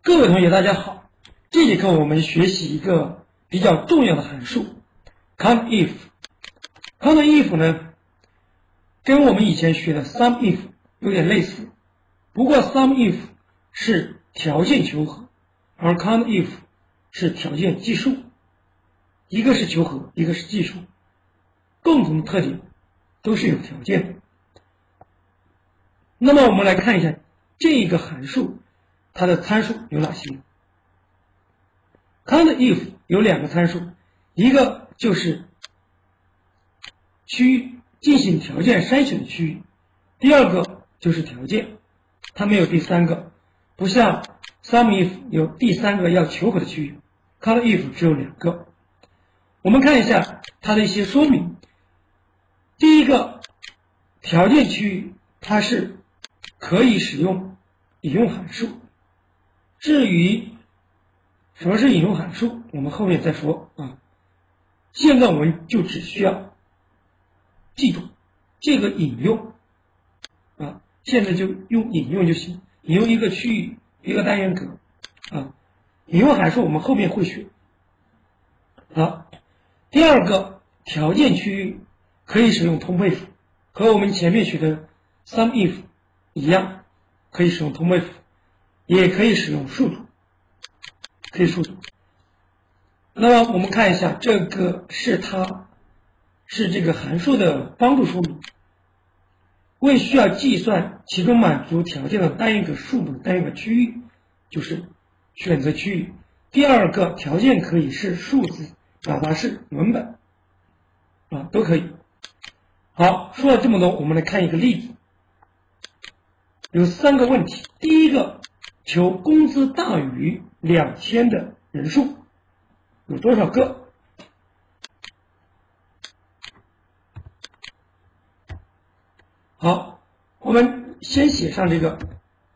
各位同学，大家好。这节课我们学习一个比较重要的函数 COUNTIF。COUNTIF 呢，跟我们以前学的 SUMIF 有点类似，不过 SUMIF 是条件求和，而 COUNTIF 是条件计数，一个是求和，一个是计数，共同的特点都是有条件的。那么我们来看一下这个函数，它的参数有哪些 ？COUNTIF 有两个参数，一个就是区域进行条件筛选的区域，第二个就是条件，它没有第三个，不像 SUMIF 有第三个要求和的区域 ，COUNTIF 只有两个。我们看一下它的一些说明。第一个，条件区域它是可以使用引用函数。至于什么是引用函数，我们后面再说啊。现在我们就只需要记住这个引用啊，现在就用引用就行，引用一个区域一个单元格啊。引用函数我们后面会学。好，第二个，条件区域可以使用通配符，和我们前面学的 SUMIF 一样，可以使用通配符，也可以使用数组，可以数组。那么我们看一下，这个是这个函数的帮助说明。为需要计算其中满足条件的单元格数目的单元格区域，就是选择区域。第二个，条件可以是数字，表达是文本啊，都可以。好，说了这么多，我们来看一个例子。有三个问题。第一个，求工资大于2000的人数有多少个？好，我们先写上这个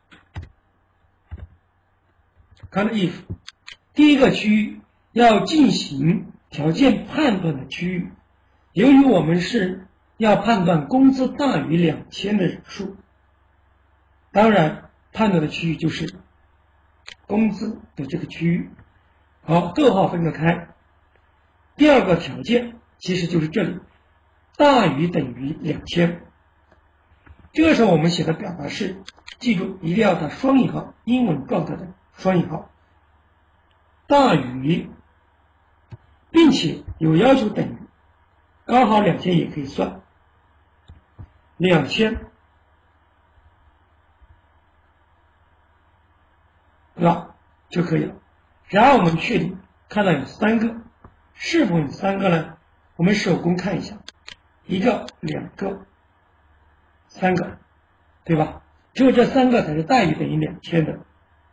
COUNTIF。第一个区域要进行条件判断的区域，由于我们是要判断工资大于2000的人数，当然判断的区域就是工资的这个区域。好，逗号分隔开。第二个条件其实就是这里，大于等于2000。这个时候我们写的表达式，记住一定要打双引号，英文状态的双引号，大于，并且有要求等于，刚好2000也可以算2000，对吧？就可以了。然后我们确定看到有三个，是否有三个呢？我们手工看一下，一个、两个、三个，对吧？只有这三个才是大于等于2000的。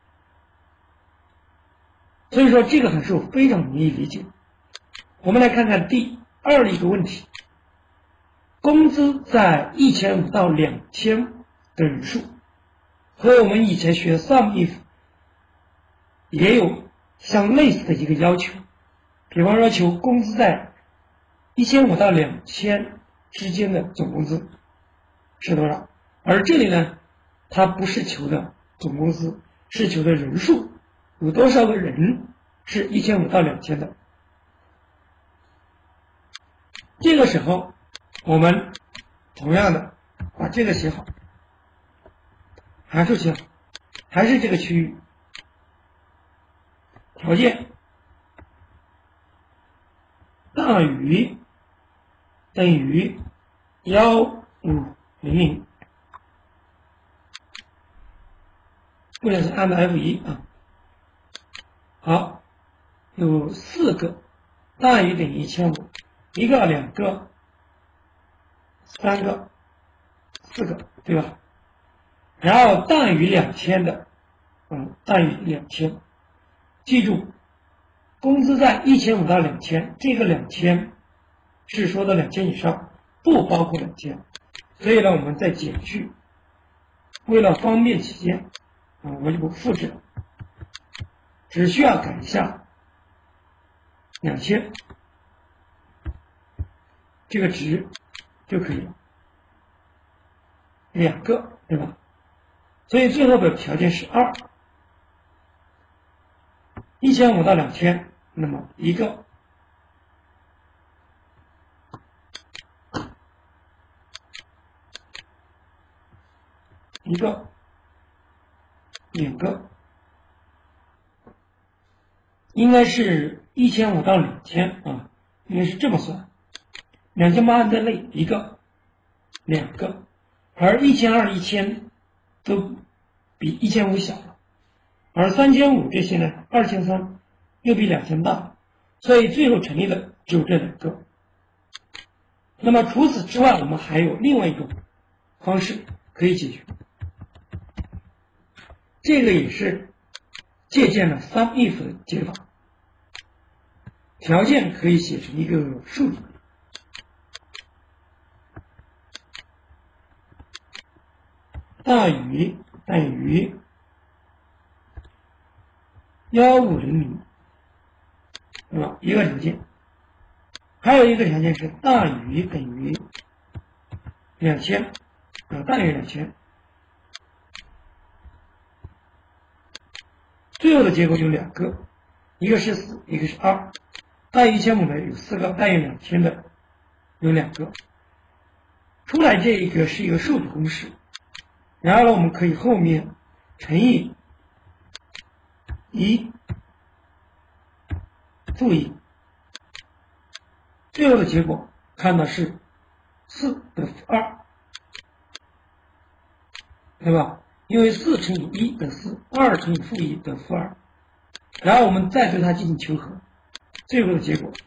所以说这个函数非常容易理解。我们来看看第二的一个问题，工资在1500到2000的人数，和我们以前学的 SUMIF 也有相类似的一个要求。比方说求工资在1500到2000之间的总工资是多少，而这里呢，它不是求的总工资，是求的人数，有多少个人是1500到2000的。这个时候我们同样的把这个写好，函数写好，还是这个区域，条件大于等于1500，不能是按照 F1 啊。好，有4个大于等于1500，一个、两个、三个、4个，对吧？然后大于2000的，大于2000，记住，工资在1500到2000，这个2000是说的2000以上，不包括2000，所以呢，我们再减去，为了方便起见，我就不复制了，只需要改一下2000这个值就可以了，两个，对吧？所以最后的条件是2。 1500到2000，那么一个。一个，两个，应该是1500到2000啊，应该是这么算，2800在内一个，两个，而1200、1000都比1500小了，而3500这些呢，2300又比2000大，所以最后成立的只有这两个。那么除此之外，我们还有另外一种方式可以解决。这个也是借鉴了 SUMIF 的解法，条件可以写成一个数字，大于等于1500，对吧？一个条件，还有一个条件是大于等于2000，大于2000。最后的结果有两个，一个是4，一个是2。大于1500的有4个，大于2000的有2个。出来这一个是一个数组公式，然后呢，我们可以后面乘以1负1，最后的结果看到是4的负2，对吧？因为4乘以1等4，2乘以负1等负2，然后我们再对它进行求和，最后的结果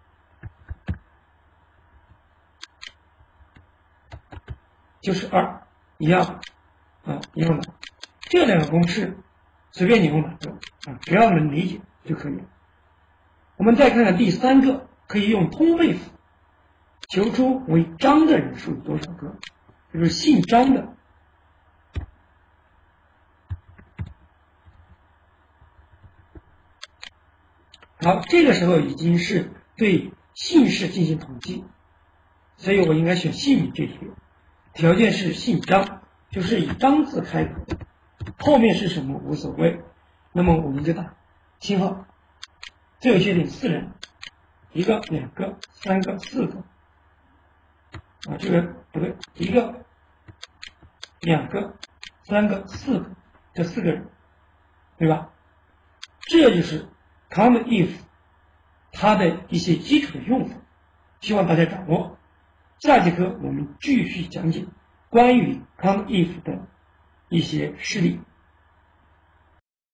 就是2，一样一样的。这两个公式随便你用哪个只要能理解就可以了。我们再看看第三个，可以用通倍符求出为张的人数有多少个，就是姓张的。好，这个时候已经是对姓氏进行统计，所以我应该选姓名这题。条件是姓张，就是以张字开头，后面是什么无所谓。那么我们就打星号。最后确定4人，一个、两个、三个、4个。这个不对，一个、两个、三个、4个，这4个人，对吧？这就是 count if 它的一些基础的用法，希望大家掌握。下节课我们继续讲解关于 count if 的一些事例。